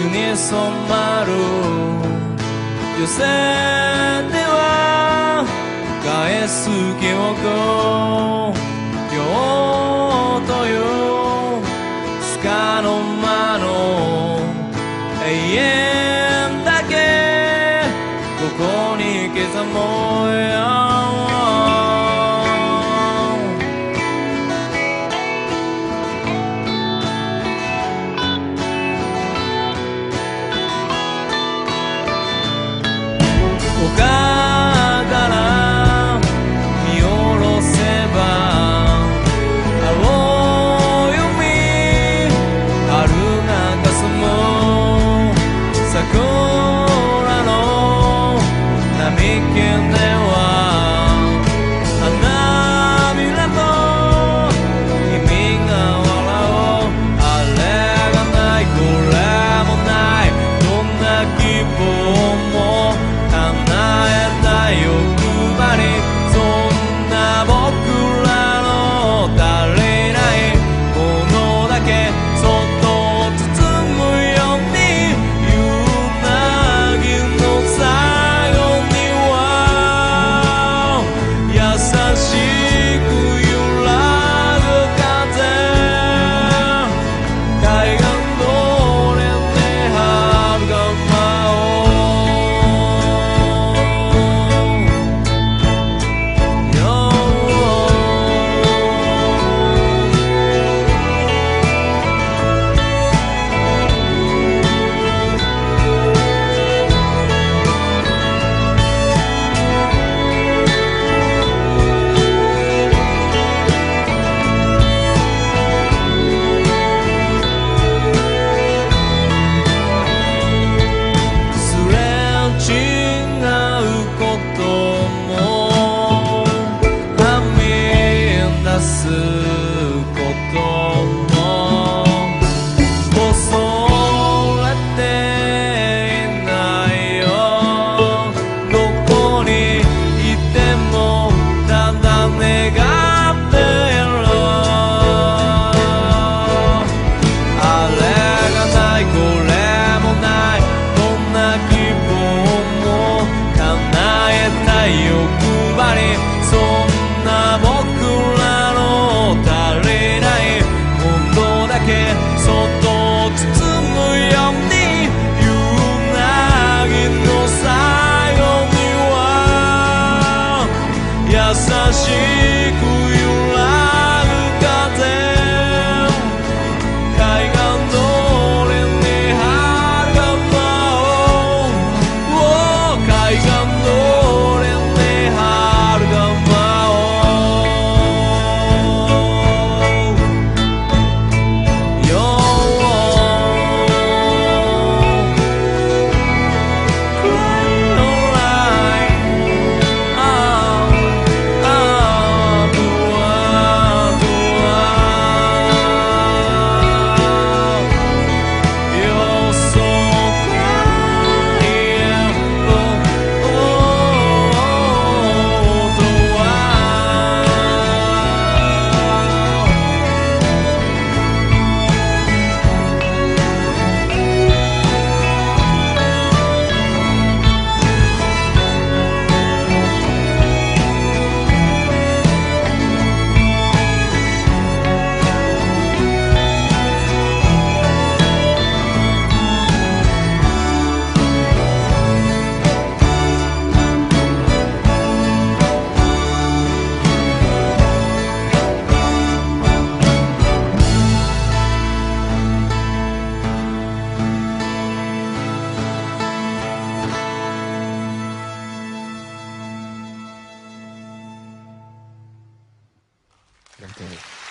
に染まる寄せては返す記憶今日という束の間の永遠だけここに刻もうよ丘から見下ろせば青い海春が霞む桜の並木では花びらと君が笑うあれがないこれもないどんな希望も欲張りそんな僕らの足りないものだけそっと包むように夕凪の最後には優しく揺らぐ風海岸通りで春が舞う優しく揺らぐ風海岸通りに春が舞う海岸通りに春が舞うよありがとう。